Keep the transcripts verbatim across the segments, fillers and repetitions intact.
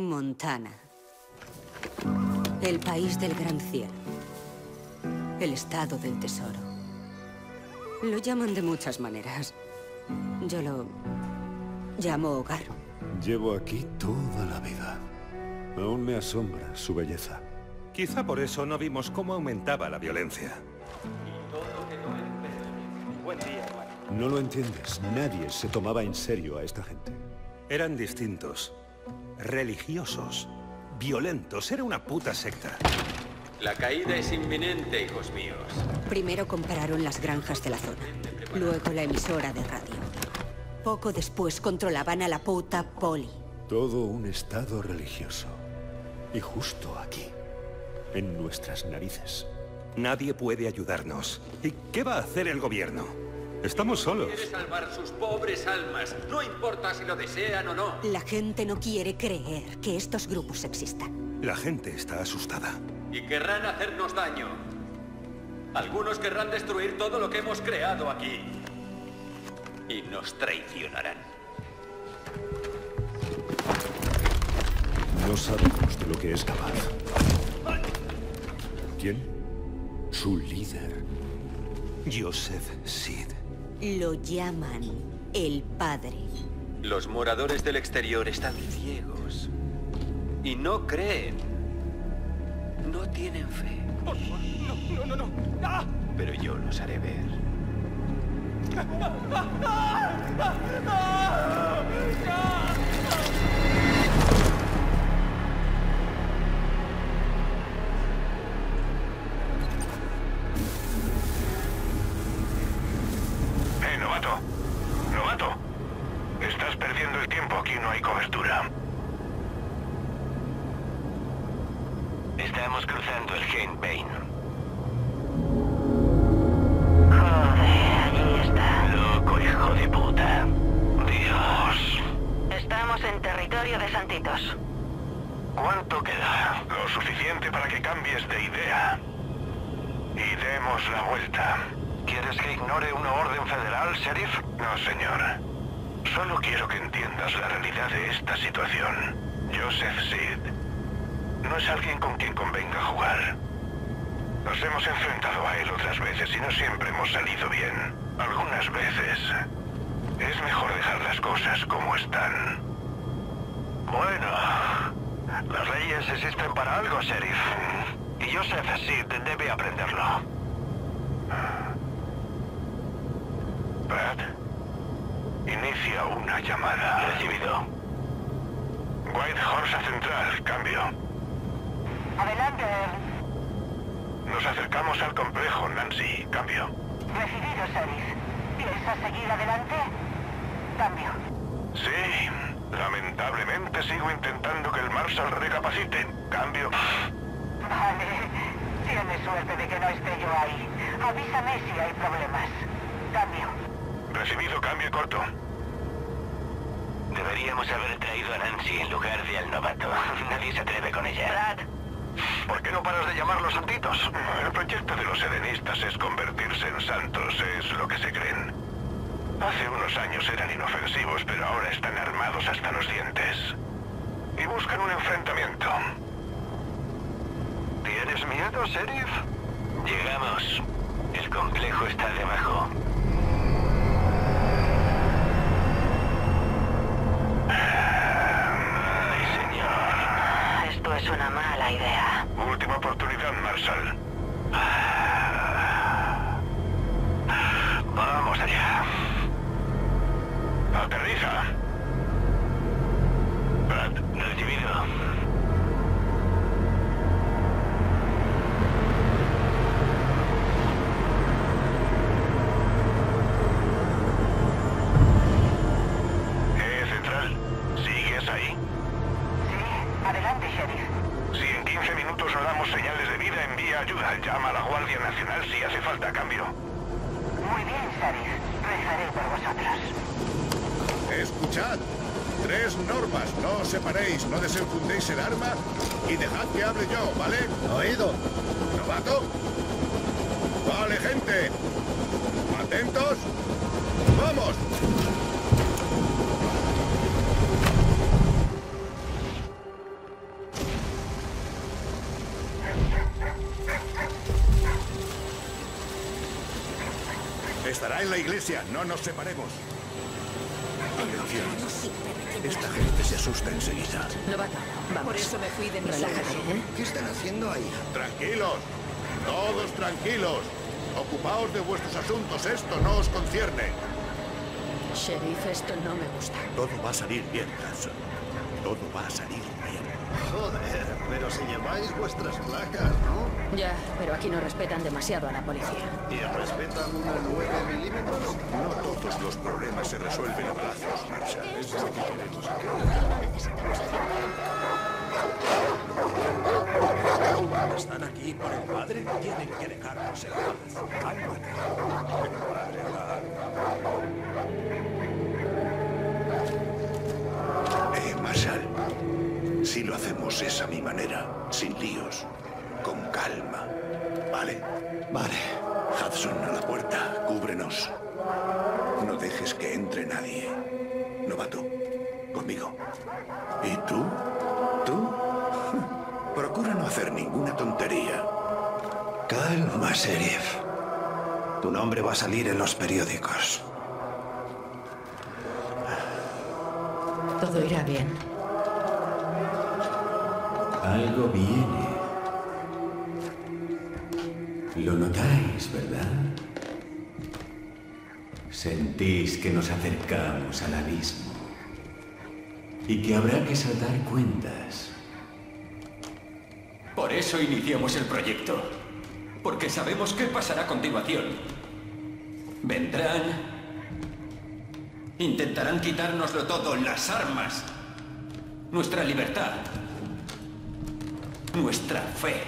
Montana. El país del gran cielo. El estado del tesoro. Lo llaman de muchas maneras. Yo lo llamo hogar. Llevo aquí toda la vida. Aún me asombra su belleza. Quizá por eso no vimos cómo aumentaba la violencia. Buen día, hermano. No lo entiendes. Nadie se tomaba en serio a esta gente. Eran distintos. Religiosos. Violentos. Era una puta secta. La caída es inminente, hijos míos. Primero compraron las granjas de la zona. Luego la emisora de radio. Poco después controlaban a la puta poli. Todo un estado religioso. Y justo aquí. En nuestras narices. Nadie puede ayudarnos. ¿Y qué va a hacer el gobierno? Estamos solos. Quiere salvar sus pobres almas. No importa si lo desean o no. La gente no quiere creer que estos grupos existan. La gente está asustada. Y querrán hacernos daño. Algunos querrán destruir todo lo que hemos creado aquí. Y nos traicionarán. No sabemos de lo que es capaz. ¿Quién? Su líder. Joseph Seed. Lo llaman el padre. Los moradores del exterior están ciegos. Y no creen. No tienen fe. Por favor, no, no, no, no. ¡Ah! Pero yo los haré ver. ¡Eh, novato! ¡Novato! Estás perdiendo el tiempo, aquí no hay cobertura. Estamos cruzando el Gen Pain. Joder, allí está. Loco, hijo de puta. Dios. Estamos en territorio de Santitos. ¿Cuánto queda? Lo suficiente para que cambies de idea. Y demos la vuelta. ¿Quieres que ignore una orden federal, sheriff? No, señor. Solo quiero que entiendas la realidad de esta situación. Joseph Seed no es alguien con quien convenga jugar. Nos hemos enfrentado a él otras veces y no siempre hemos salido bien. Algunas veces es mejor dejar las cosas como están. Bueno, las leyes existen para algo, sheriff. Y Joseph Seed debe aprenderlo. Brad, inicia una llamada. Recibido. White Horse Central, cambio. Adelante. Nos acercamos al complejo, Nancy, cambio. Recibido, sheriff. ¿Piensas seguir adelante? Cambio. Sí, lamentablemente sigo intentando que el Marshal recapacite. Cambio. Vale. Tienes suerte de que no esté yo ahí. Avísame si hay problemas. Cambio. Recibido, cambio corto. Deberíamos haber traído a Nancy en lugar de al novato. Nadie se atreve con ella. Brad. ¿Por qué no paras de llamarlos santitos? El proyecto de los helenistas es convertirse en santos, es lo que se creen. Hace unos años eran inofensivos, pero ahora están armados hasta los dientes. Y buscan un enfrentamiento. ¿Tienes miedo, sheriff? Llegamos. El complejo está debajo. Ay, señor. Esto es una mala idea. Última oportunidad, Marshal. Vamos allá. Aterriza. Brad, recibido. Eh, Central, ¿sigues ahí? Sí, adelante, sheriff. Si en quince minutos no damos señales de vida, envía ayuda. Llama a la Guardia Nacional si hace falta cambio. Muy bien, sheriff. Rezaré por vosotros. Escuchad. Tres normas. No os separéis, no desenfundéis el arma y dejad que hable yo, ¿vale? ¿Oído? ¿Novato? Vale, gente. ¿Atentos? ¡Vamos! Estará en la iglesia, no nos separemos. Atención. Esta gente se asusta enseguida. Novato, vamos. Por eso me fui de mi Relájate, sueño. ¿eh? ¿Qué están haciendo ahí? Tranquilos, todos tranquilos. Ocupaos de vuestros asuntos, esto no os concierne. Sheriff, esto no me gusta. Todo va a salir bien, Hudson. Todo va a salir bien. Joder, pero si lleváis vuestras placas, ¿no? Ya, pero aquí no respetan demasiado a la policía. ¿Y respetan una nueve milímetros? No todos los problemas se resuelven a balazos, Marshall. Es lo que queremos. ¿Están aquí por el padre? Tienen que dejarnos en paz. Cálmate. El padre va. Eh, Marshall. Si lo hacemos es a mi manera, sin líos, con calma. ¿Vale? Vale. Hudson, a la puerta. Cúbrenos. No dejes que entre nadie. Novato, conmigo. ¿Y tú? ¿Tú? Procura no hacer ninguna tontería. Calma, Sheriff. Tu nombre va a salir en los periódicos. Todo irá bien. Algo viene. Lo notáis, ¿verdad? Sentís que nos acercamos al abismo y que habrá que saldar cuentas. Por eso iniciamos el proyecto. Porque sabemos qué pasará a continuación. Vendrán... Intentarán quitárnoslo todo, las armas. Nuestra libertad. Nuestra fe.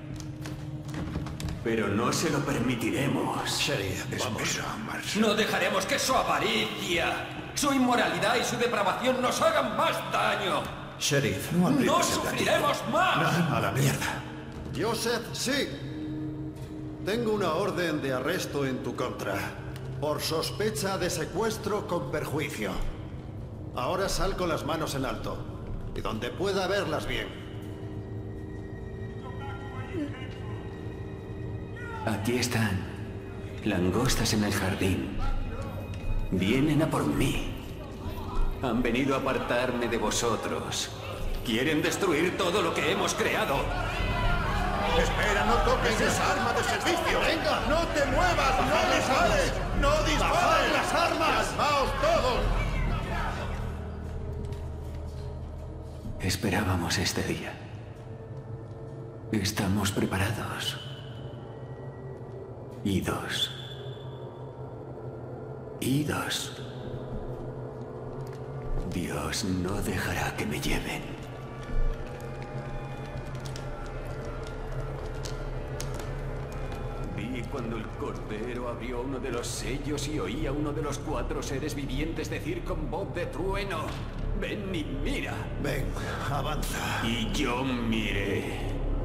Pero no se lo permitiremos. Sheriff, vamos. Espera, Marshall. No dejaremos que su avaricia, su inmoralidad y su depravación nos hagan más daño. Sheriff, ¡No aprietes el sufriremos más! a la mierda. Joseph, sí. Tengo una orden de arresto en tu contra. Por sospecha de secuestro con perjuicio. Ahora sal con las manos en alto. Y donde pueda verlas bien. Aquí están. Langostas en el jardín. Vienen a por mí. Han venido a apartarme de vosotros. Quieren destruir todo lo que hemos creado. Espera, no toques esa arma de servicio. ¡Venga! ¡No te muevas! ¡No dispares! ¡No dispares! las armas! ¡Calmaos todos! Esperábamos este día. Estamos preparados. Idos. Idos. Dios no dejará que me lleven. Vi cuando el Cordero abrió uno de los sellos y oí a uno de los cuatro seres vivientes decir con voz de trueno: ven y mira. Ven, avanza. Y yo miré.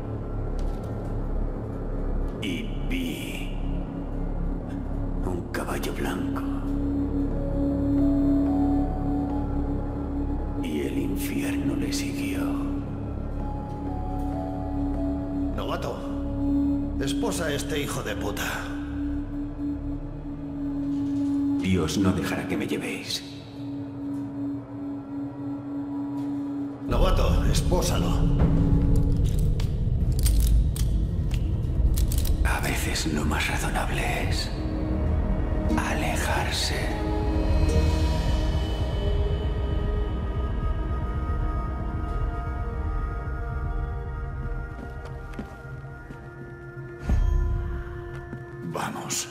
Y vi un caballo blanco. Y el infierno le siguió. Novato, esposa a este hijo de puta. Dios no dejará que me llevéis. Novato, espósalo. A veces lo más razonable es alejarse. Vamos.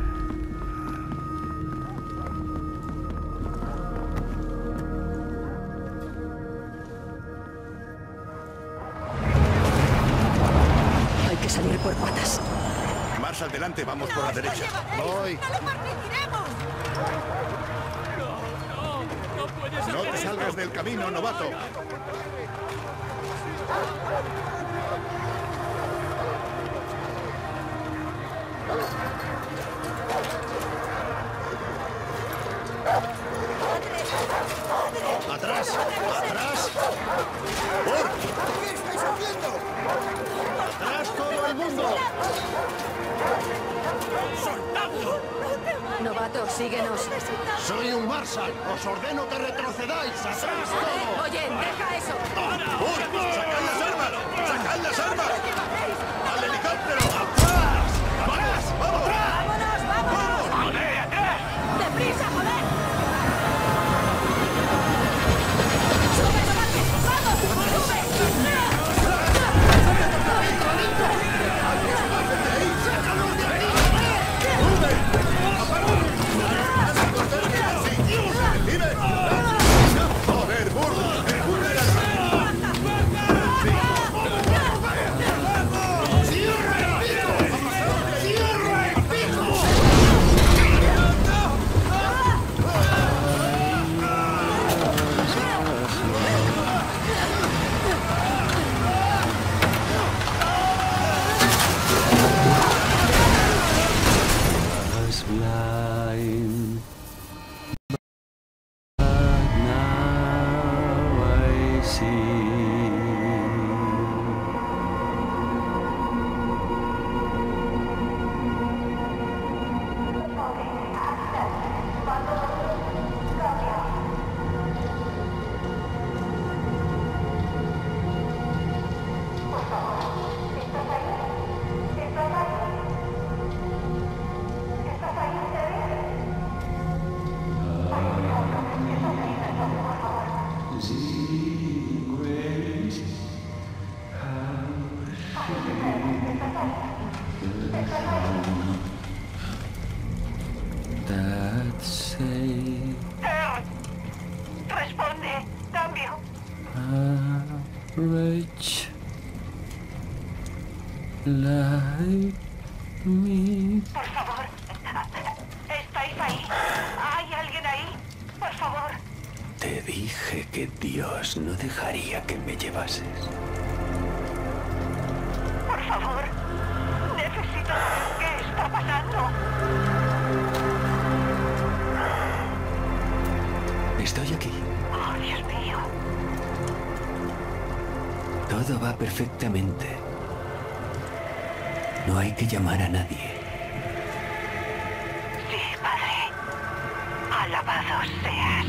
Hay que salir por patas. Más adelante, vamos por la derecha. Voy. ¡No lo permitiremos! No te salgas del camino, novato. ¡Atrás! ¡Atrás! ¿Qué estáis haciendo? ¡Atrás todo el mundo! ¡Soltadlo! Síguenos. Soy un Marshal. Os ordeno que retrocedáis. ¡Atrás todo! Oye, deja eso. ¡Bus! ¡Sacad las armas! ¡Sacad las armas! ¡Al helicóptero! ¡Atrás! ¡Vamos! ¡Vámonos, vámonos! ¡Joder, atrás! ¡Deprisa, joder! ¡Sube, tomate! ¡Vamos! ¡Sube! ¡Joder, burro! ¡El burro era blind, but now I see. Responde. Cambio. Rich like me. Por favor. ¿Estáis ahí? ¿Hay alguien ahí? Por favor. Te dije que Dios no dejaría que me llevases. Por favor. Necesito saber qué está pasando. Estoy aquí. Oh, Dios mío. Todo va perfectamente. No hay que llamar a nadie. Sí, Padre. Alabado seas.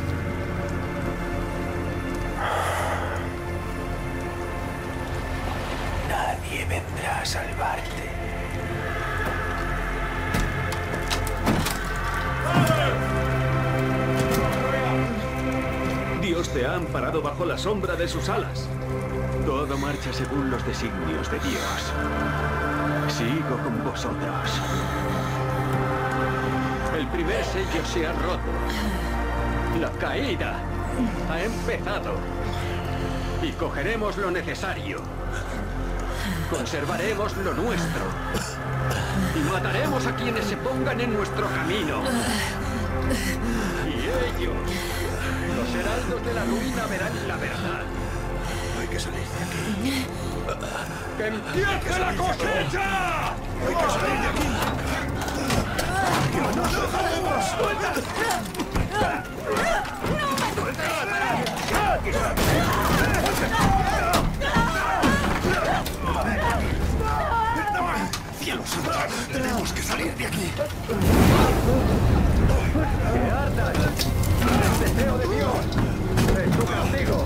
Nadie vendrá a salvarte. Dios te ha amparado bajo la sombra de sus alas. Todo marcha según los designios de Dios. Sigo con vosotros. El primer sello se ha roto. La caída ha empezado. Y cogeremos lo necesario. Conservaremos lo nuestro. Y mataremos a quienes se pongan en nuestro camino. Y ellos, los heraldos de la ruina, verán la verdad. Hay que salir de aquí. ¡Que empiece la cosecha! Hay que salir de aquí. ¡Que no nos dejaremos! ¡Cielos santos! ¡Tenemos que salir de aquí! ¡Que ardan! ¡El deseo de Dios! ¡Es tu castigo!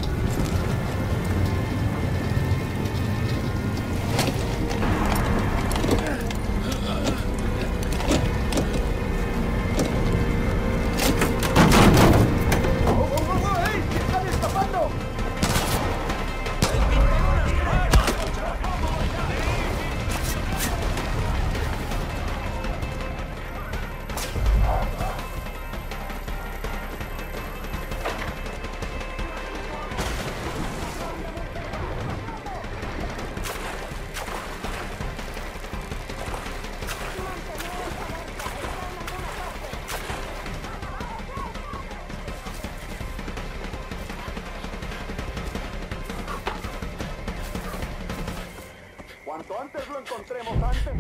Cuanto antes lo encontremos antes...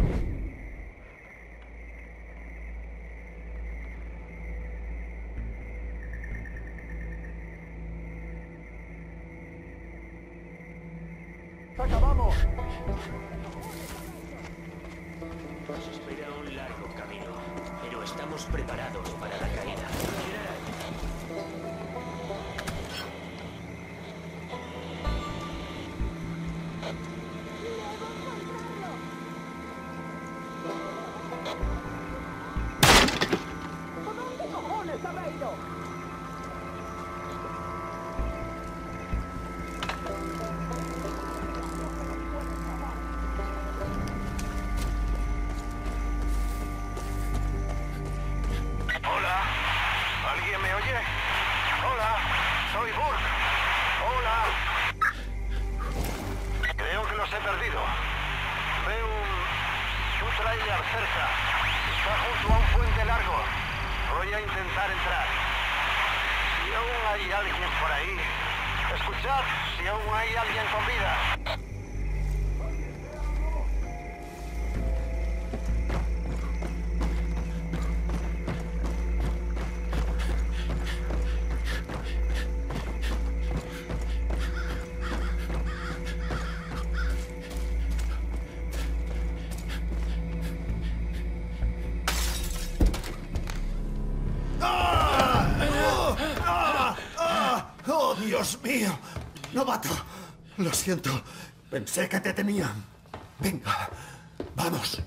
¡Acabamos! Nos espera un largo camino, pero estamos preparados para la caída. ¿Dónde cojones habrá ido? Hola, ¿alguien me oye? Hola, soy Burke. Hola. Creo que los he perdido. Veo un, un tráiler cerca. Está junto a un puente largo. Voy a intentar entrar. Si aún hay alguien por ahí, escuchad, si aún hay alguien con vida. ¡Oh, Dios mío! ¡Novato! Lo siento. Pensé que te tenían. Venga, vamos.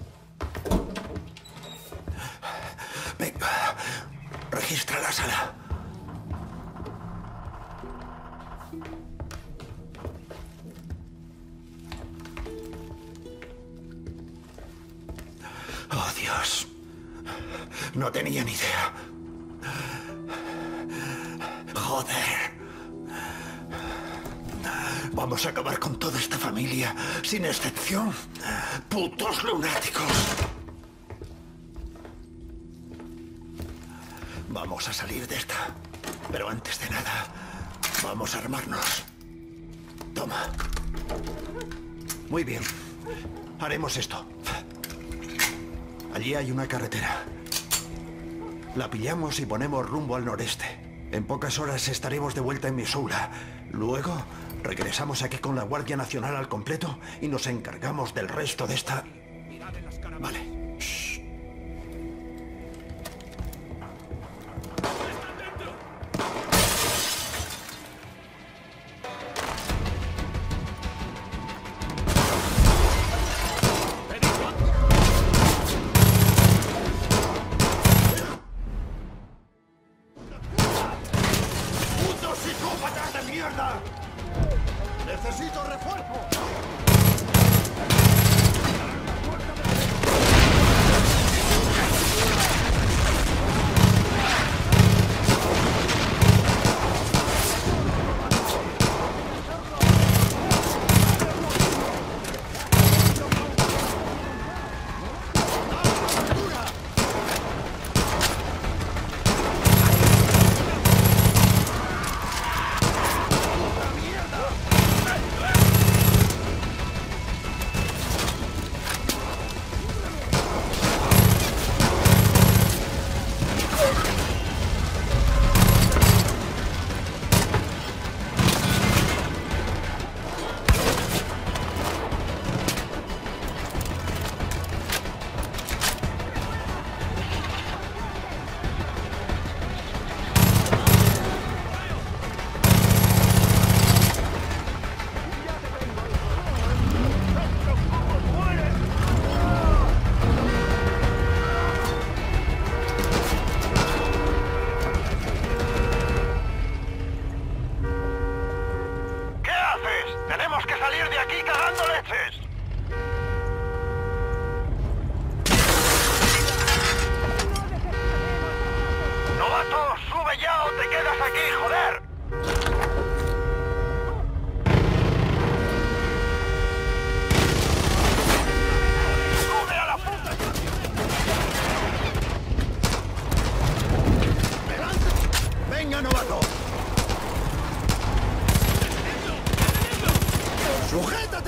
Venga, registra la sala. Oh, Dios. No tenía ni idea. Joder. Vamos a acabar con toda esta familia, sin excepción. Putos lunáticos. Vamos a salir de esta. Pero antes de nada, vamos a armarnos. Toma. Muy bien. Haremos esto. Allí hay una carretera. La pillamos y ponemos rumbo al noreste. En pocas horas estaremos de vuelta en Missoula. Luego regresamos aquí con la Guardia Nacional al completo y nos encargamos del resto de esta... Vale. Shh. ¡Putos psicópatas de mierda! ¡Necesito refuerzo! ¡Tenemos que salir de aquí cagando leches! ¡Novato, sube ya o te quedas aquí, joder! ¡Sube a la puta! ¡Venga, novato! ¡Sujétate!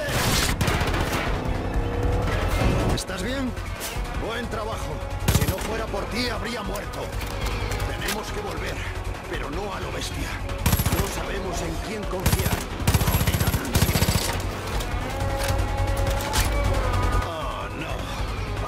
¿Estás bien? Buen trabajo. Si no fuera por ti, habría muerto. Tenemos que volver, pero no a lo bestia. No sabemos en quién confiar. Oh, no.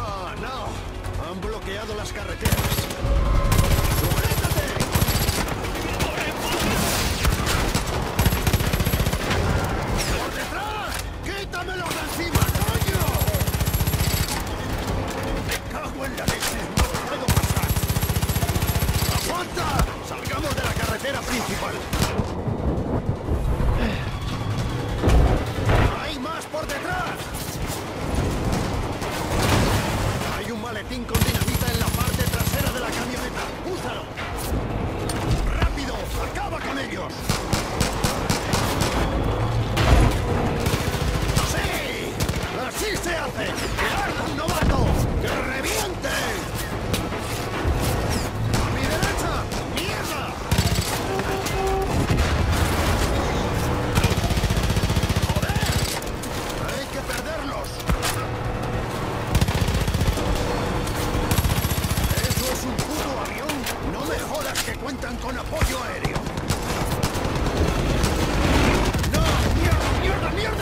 hace! ¡Que arda un novato! ¡Que reviente! ¡A mi derecha! ¡Mierda! ¡Joder! ¡Hay que perderlos! ¿Eso es un puto avión? No me jodas que cuentan con apoyo aéreo. ¡No! ¡Mierda, mierda, mierda!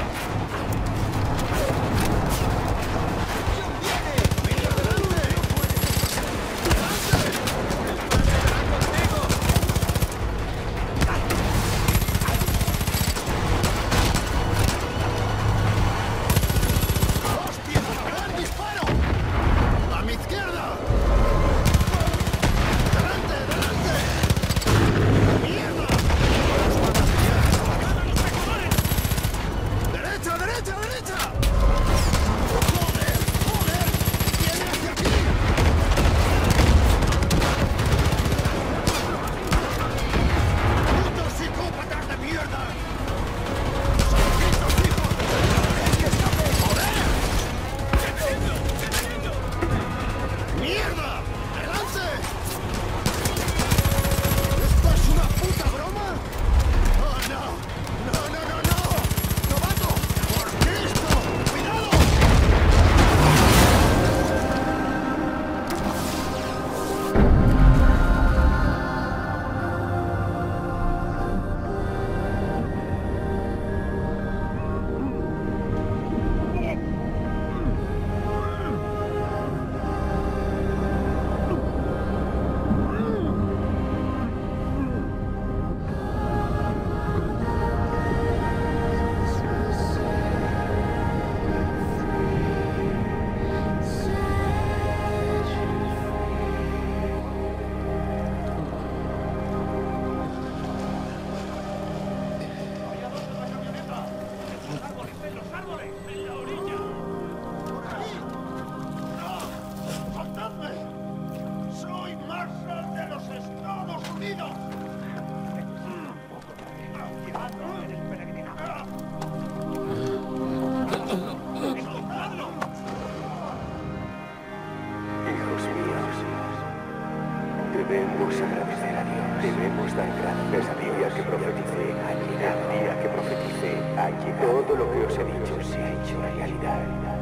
Debemos agradecer a Dios. Debemos dar gracias a Dios que profeticé ha llegado. El día que profeticé ha llegado. Todo lo que os he dicho se ha hecho realidad.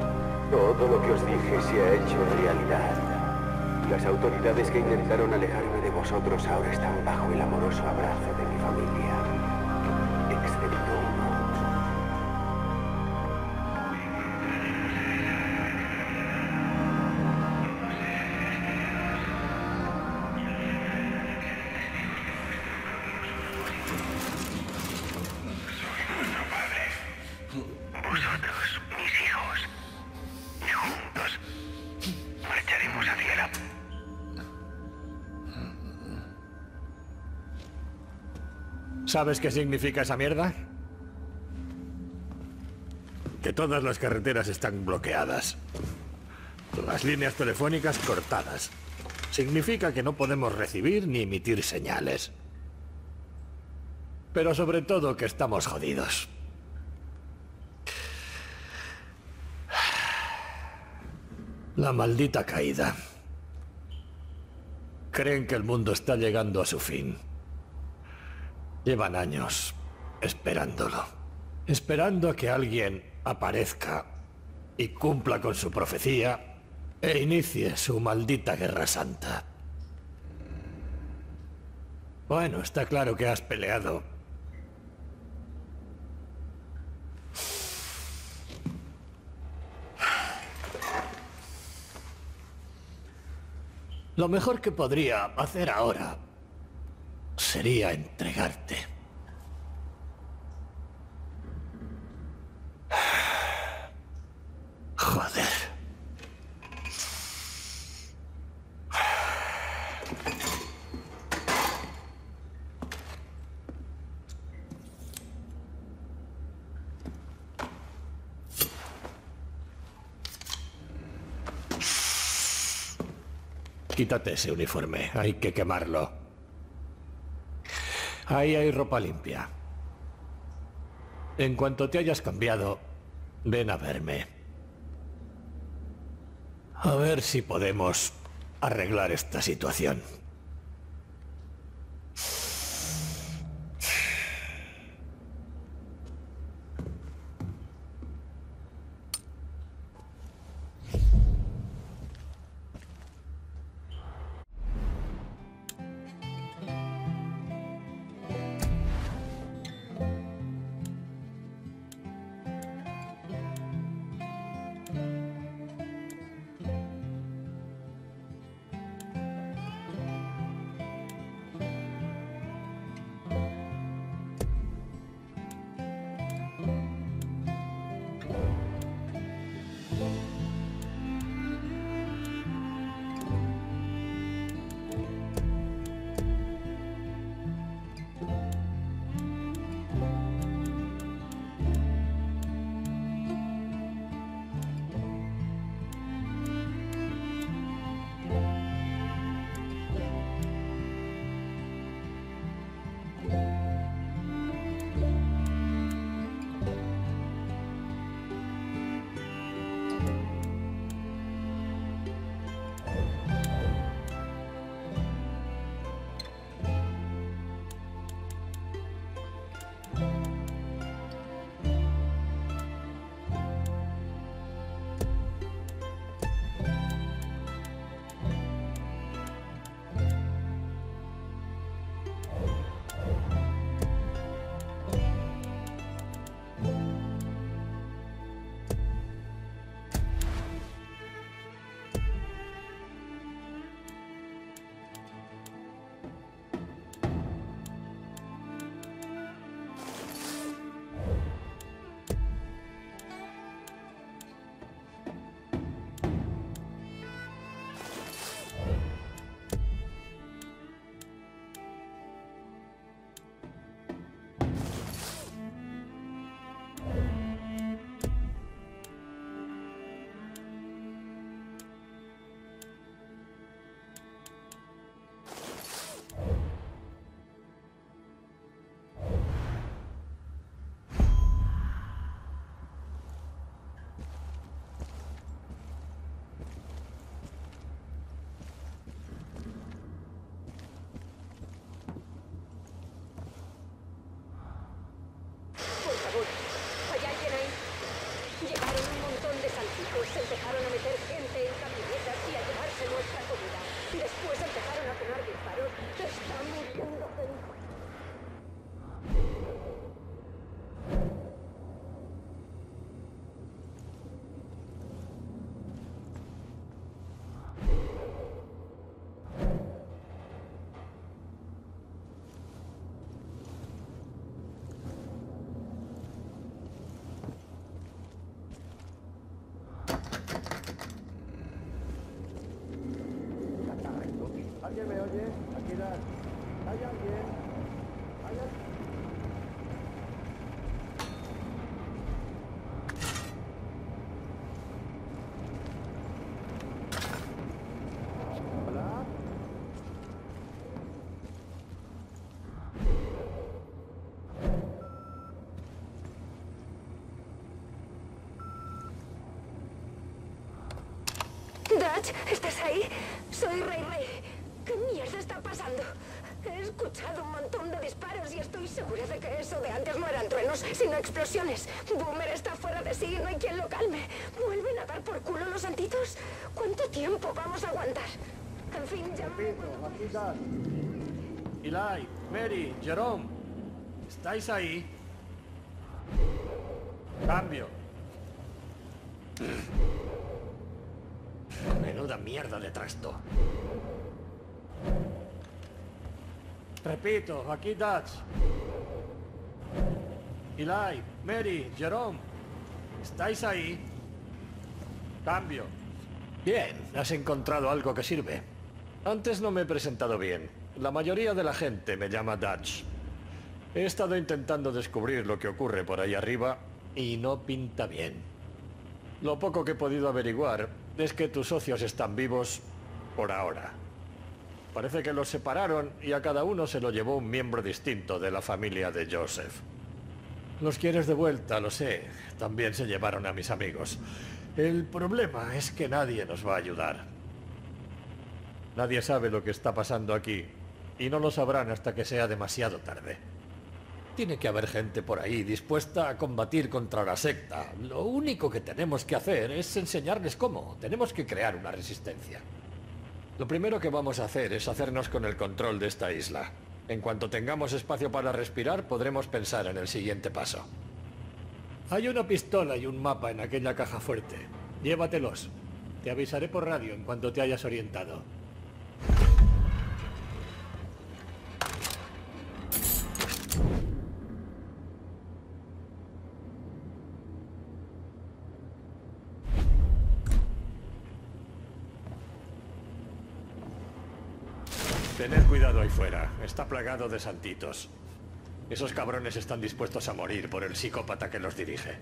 Todo lo que os dije se ha hecho realidad. Las autoridades que intentaron alejarme de vosotros ahora están bajo el amoroso abrazo de mi familia. Excepto uno. Vosotros, mis hijos, y juntos marcharemos hacia la... ¿Sabes qué significa esa mierda? Que todas las carreteras están bloqueadas. Las líneas telefónicas cortadas. Significa que no podemos recibir ni emitir señales. Pero sobre todo que estamos jodidos. La maldita caída. Creen que el mundo está llegando a su fin. Llevan años esperándolo. Esperando a que alguien aparezca y cumpla con su profecía e inicie su maldita guerra santa. Bueno, está claro que has peleado. Lo mejor que podría hacer ahora sería entregarte. Joder. Quítate ese uniforme, hay que quemarlo. Ahí hay ropa limpia. En cuanto te hayas cambiado, ven a verme. A ver si podemos arreglar esta situación. Pues empezaron a meter gente en camionetas y a llevarse nuestra comida. Después empezaron a sonar disparos. Está muriendo gente. ¿Alguien me oye? Aquí da. ¿Hay alguien? ¿Hay alguien? ¿Hola? Dutch, ¿estás ahí? Soy Ray Ray. ¿Qué mierda está pasando? He escuchado un montón de disparos y estoy segura de que eso de antes no eran truenos, sino explosiones. Boomer está fuera de sí y no hay quien lo calme. ¿Vuelven a dar por culo los santitos? ¿Cuánto tiempo vamos a aguantar? En fin, ya me... Aquí está. Eli, Mary, Jerome, ¿estáis ahí? Cambio. Menuda mierda de trasto. Repito, aquí Dutch. Eli, Mary, Jerome, ¿estáis ahí? Cambio. Bien, has encontrado algo que sirve. Antes no me he presentado bien. La mayoría de la gente me llama Dutch. He estado intentando descubrir lo que ocurre por ahí arriba y no pinta bien. Lo poco que he podido averiguar es que tus socios están vivos por ahora. Parece que los separaron y a cada uno se lo llevó un miembro distinto de la familia de Joseph. Los quieres de vuelta, lo sé. También se llevaron a mis amigos. El problema es que nadie nos va a ayudar. Nadie sabe lo que está pasando aquí, y no lo sabrán hasta que sea demasiado tarde. Tiene que haber gente por ahí dispuesta a combatir contra la secta. Lo único que tenemos que hacer es enseñarles cómo. Tenemos que crear una resistencia. Lo primero que vamos a hacer es hacernos con el control de esta isla. En cuanto tengamos espacio para respirar, podremos pensar en el siguiente paso. Hay una pistola y un mapa en aquella caja fuerte. Llévatelos. Te avisaré por radio en cuanto te hayas orientado. Tened cuidado ahí fuera. Está plagado de santitos. Esos cabrones están dispuestos a morir por el psicópata que los dirige.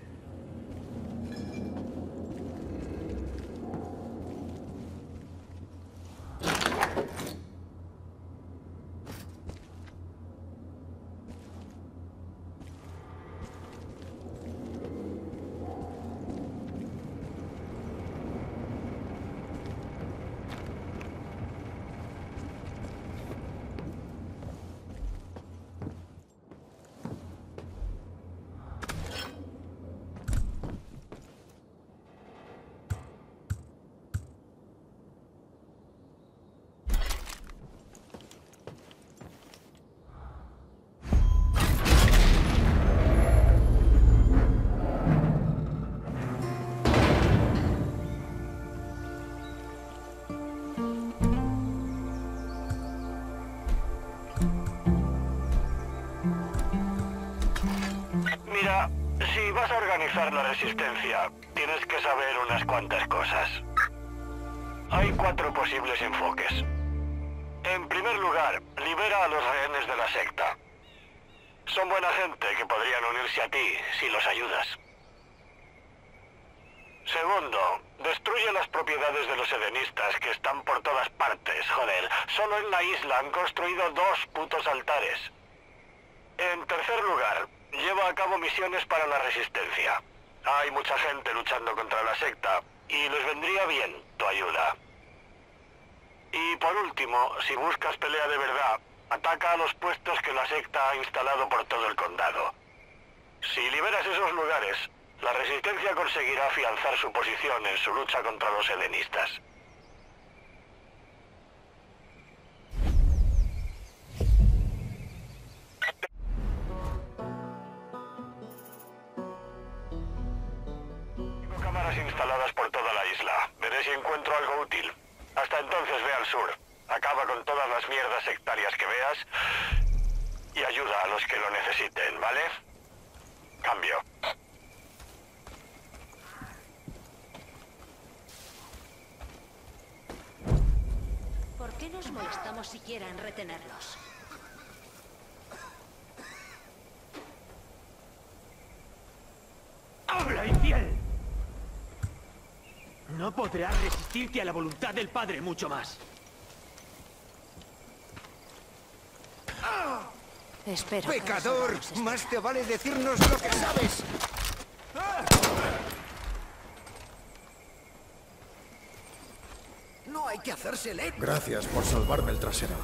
Mira, si vas a organizar la resistencia, tienes que saber unas cuantas cosas. Hay cuatro posibles enfoques. En primer lugar, libera a los rehenes de la secta. Son buena gente que podrían unirse a ti si los ayudas. Segundo, destruye las propiedades de los edenistas que están por todas partes, joder. Solo en la isla han construido dos putos altares. En tercer lugar, lleva a cabo misiones para la resistencia. Hay mucha gente luchando contra la secta y les vendría bien tu ayuda. Y por último, si buscas pelea de verdad, ataca a los puestos que la secta ha instalado por todo el condado. Si liberas esos lugares, la resistencia conseguirá afianzar su posición en su lucha contra los helenistas. Tengo cámaras instaladas por toda la isla. Veré si encuentro algo útil. Hasta entonces ve al sur. Acaba con todas las mierdas sectarias que veas y ayuda a los que lo necesiten, ¿vale? Cambio. ¿Por qué nos molestamos siquiera en retenerlos? ¡Habla, infiel! No podrás resistirte a la voluntad del Padre mucho más. Espero. ¡Pecador! Más te vale decirnos lo que sabes. No hay que hacerse leer. Gracias por salvarme el trasero.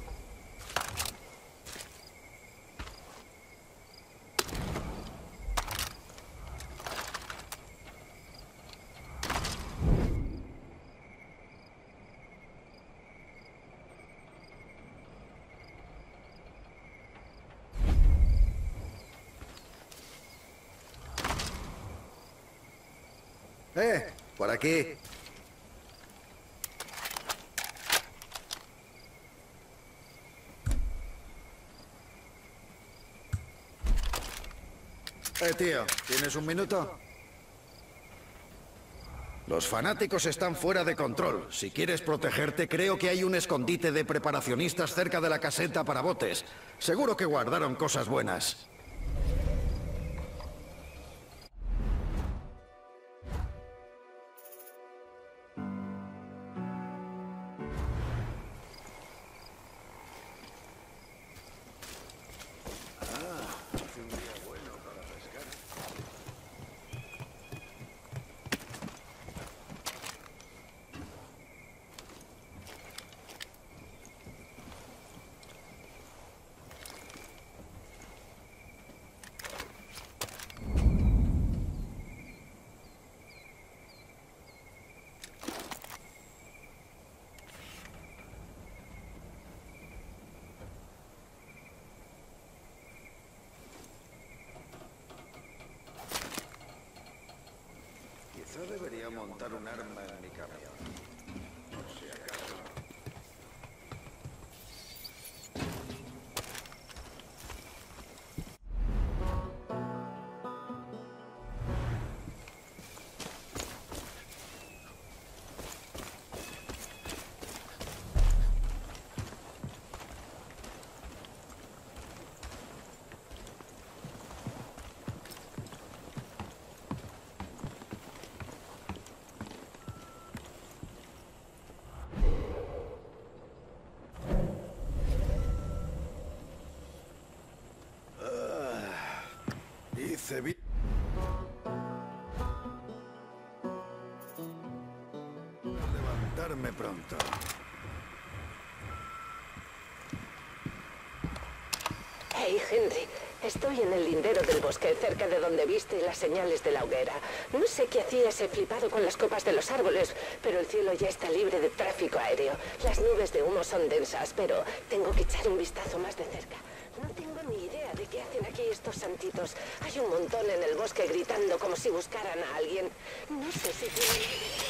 Eh, por aquí. Eh, tío, ¿tienes un minuto? Los fanáticos están fuera de control. Si quieres protegerte, creo que hay un escondite de preparacionistas cerca de la caseta para botes. Seguro que guardaron cosas buenas. Quizá debería montar un arma en mi camión. Por si acaso. Hice bien. Levantarme pronto. Hey, Henry. Estoy en el lindero del bosque, cerca de donde viste las señales de la hoguera. No sé qué hacía ese flipado con las copas de los árboles, pero el cielo ya está libre de tráfico aéreo. Las nubes de humo son densas, pero tengo que echar un vistazo más de cerca. No tengo ni idea de qué hacen aquí estos santitos. Hay un montón en el bosque gritando como si buscaran a alguien. No sé si tienen...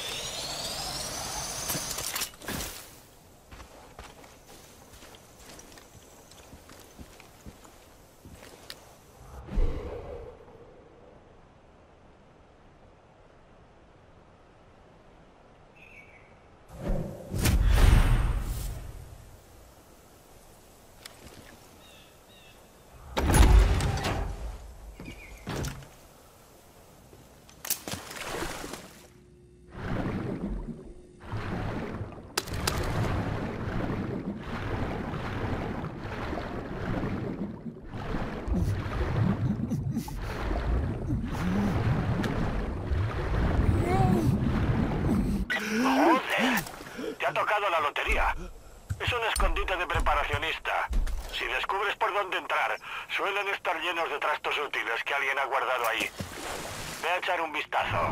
Te ha tocado la lotería. Es un escondite de preparacionista. Si descubres por dónde entrar, suelen estar llenos de trastos útiles que alguien ha guardado ahí. Ve a echar un vistazo.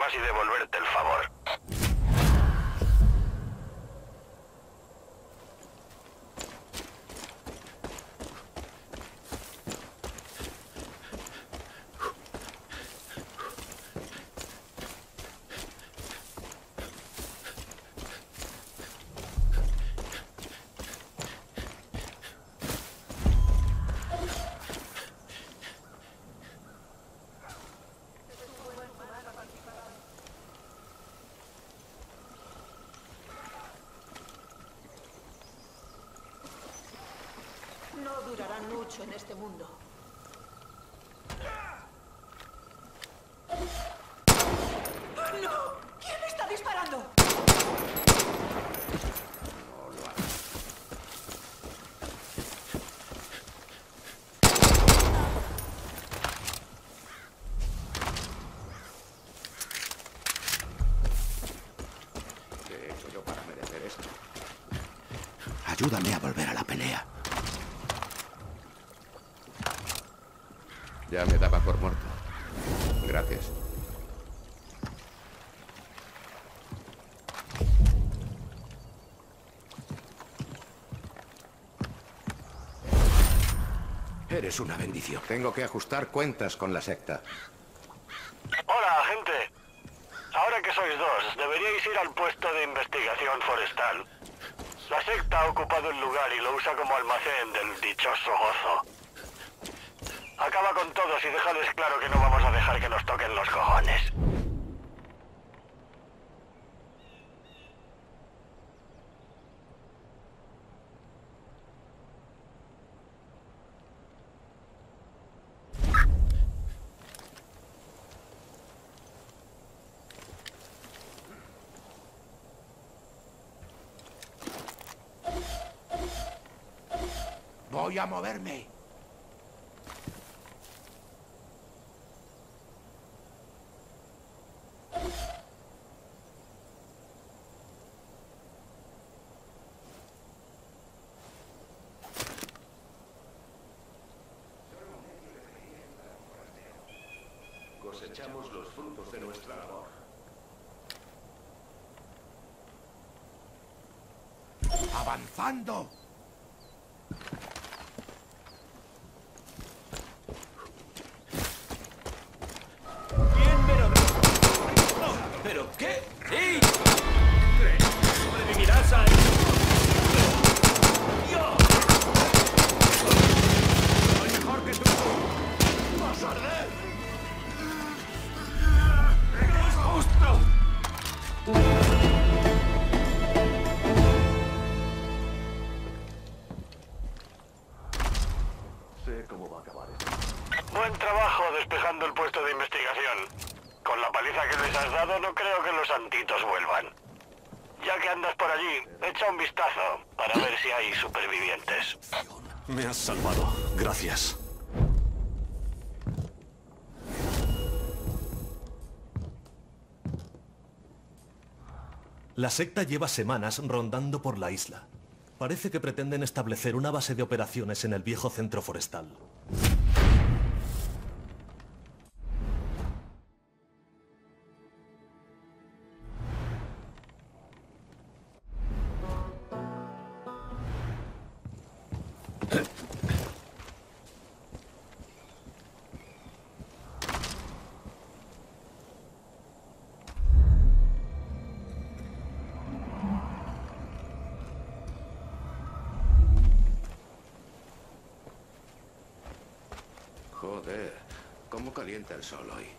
y devolverte el favor. No durarán mucho en este mundo. ¡No! ¿Quién está disparando? ¿Qué he hecho yo para merecer esto? Ayúdame a volver a la pelea. Ya me daba por muerto. Gracias. Eres una bendición. Tengo que ajustar cuentas con la secta. Hola, agente. Ahora que sois dos, deberíais ir al puesto de investigación forestal. La secta ha ocupado el lugar y lo usa como almacén del dichoso gozo. Acaba con todos y déjales claro que no vamos a dejar que nos toquen los cojones. Voy a moverme. Cosechamos los frutos de nuestra labor. ¡Avanzando! ¿Quién me lo da? No, ¿pero qué? ¡Sí! ¿Sobrevivirás a esto? ¡Yo! ¡Soy mejor que tú! ¡Vas a arder! ¡No es justo! Sé cómo va a acabar esto. Buen trabajo despejando el puesto de investigación. Con la paliza que les has dado, no creo que los santitos vuelvan. Ya que andas por allí, echa un vistazo para ver si hay supervivientes. Me has salvado. Gracias. La secta lleva semanas rondando por la isla. Parece que pretenden establecer una base de operaciones en el viejo centro forestal. Joder, cómo calienta el sol hoy.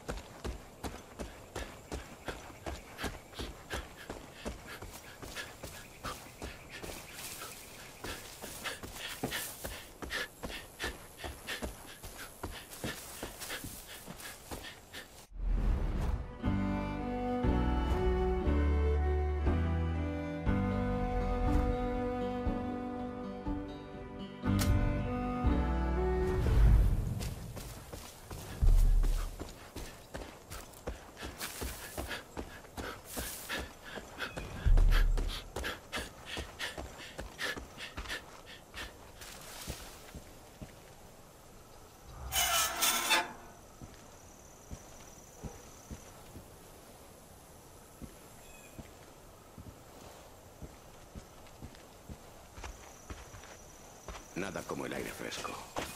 Nada como el aire fresco.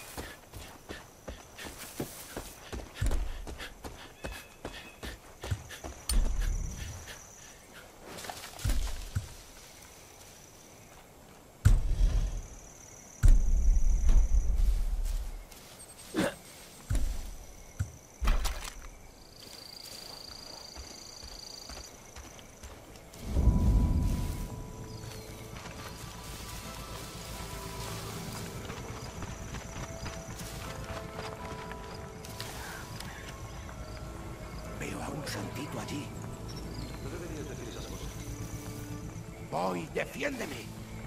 Santito allí. No deberías decir esas cosas. Voy, defiéndeme.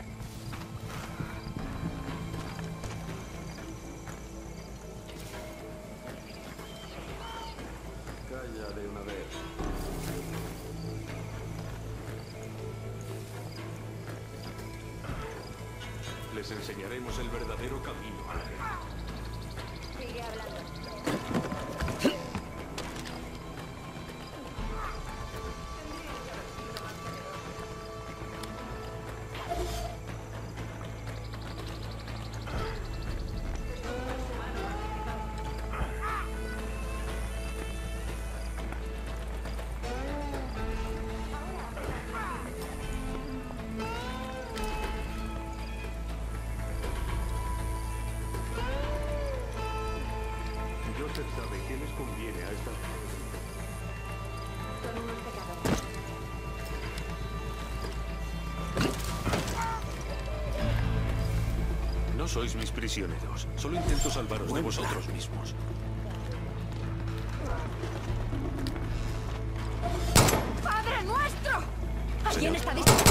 Calla de una vez. Les enseñaremos el verdadero camino. Sigue hablando. Joseph sabe qué les conviene a esta gente. Son unos pecadores. No sois mis prisioneros. Solo intento salvaros de vosotros mismos. ¡Padre nuestro! ¿Alguien está dispuesto?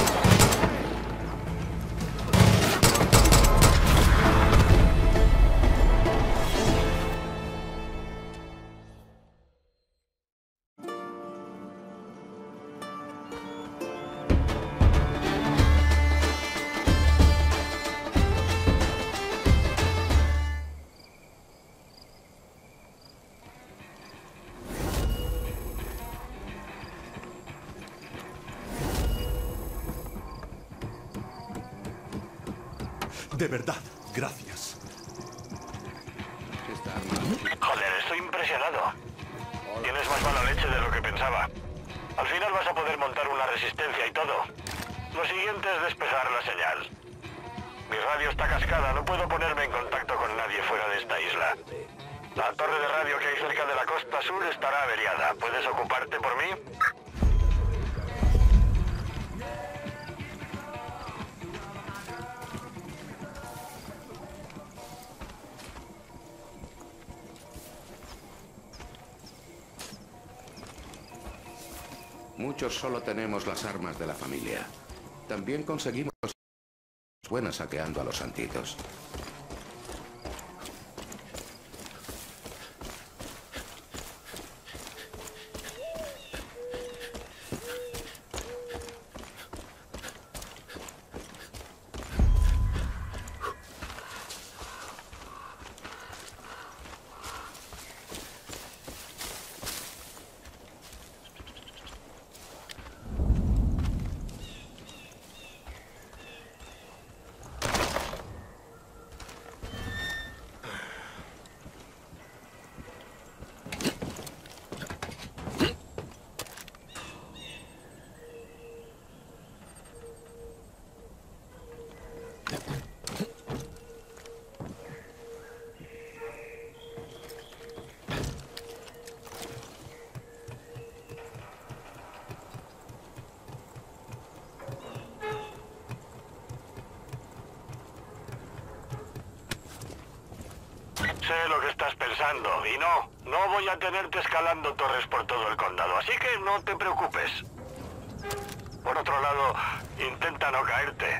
De verdad, gracias. Joder, estoy impresionado. Tienes más mala leche de lo que pensaba. Al final vas a poder montar una resistencia y todo. Lo siguiente es despejar la señal. Mi radio está cascada, no puedo ponerme en contacto con nadie fuera de esta isla. La torre de radio que hay cerca de la costa sur estará averiada. ¿Puedes ocuparte por mí? Muchos solo tenemos las armas de la familia. También conseguimos buenas saqueando a los santitos. Sé lo que estás pensando, y no, no voy a tenerte escalando torres por todo el condado, así que no te preocupes. Por otro lado, intenta no caerte.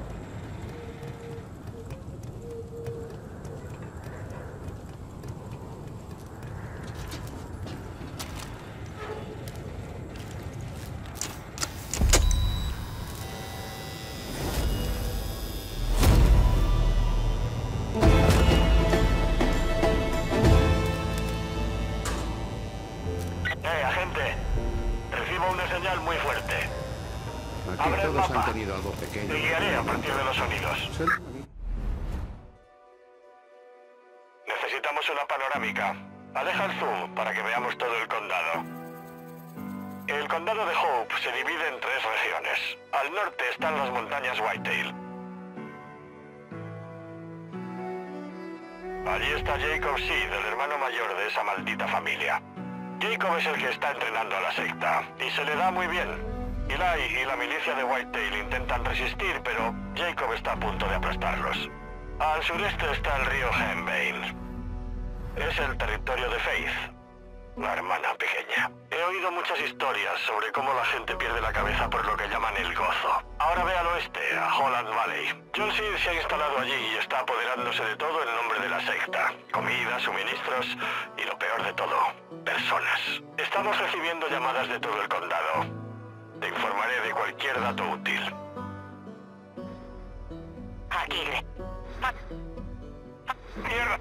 Muy fuerte. Aquí Abre el todos mapa. han tenido algo pequeño. Te guiaré a partir de los sonidos. panorámica. Aleja el zoom para que veamos todo el condado. El condado de Hope se divide en tres regiones. Al norte están las montañas Whitetail. Allí está Jacob Seed, el hermano mayor de esa maldita familia. Jacob es el que está entrenando a la secta, y se le da muy bien. Eli y la milicia de Whitetail intentan resistir, pero Jacob está a punto de aplastarlos. Al sureste está el río Henbane. Es el territorio de Faith, la hermana pequeña. He oído muchas historias sobre cómo la gente pierde la cabeza por lo que llaman el gozo. Ahora ve al oeste, a Holland Valley. John Seed se ha instalado allí y está apoderándose de todo en nombre de la secta. Comida, suministros y lo peor de todo, personas. Estamos recibiendo llamadas de todo el condado. Te informaré de cualquier dato útil. Aquí. ¡Mierda!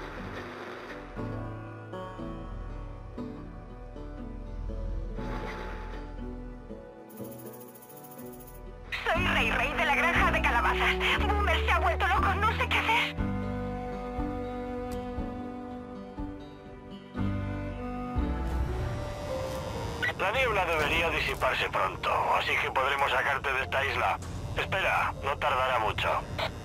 Soy Ray Ray de la granja de calabazas. Boomer se ha vuelto loco, no sé qué hacer. La niebla debería disiparse pronto, así que podremos sacarte de esta isla. Espera, no tardará mucho.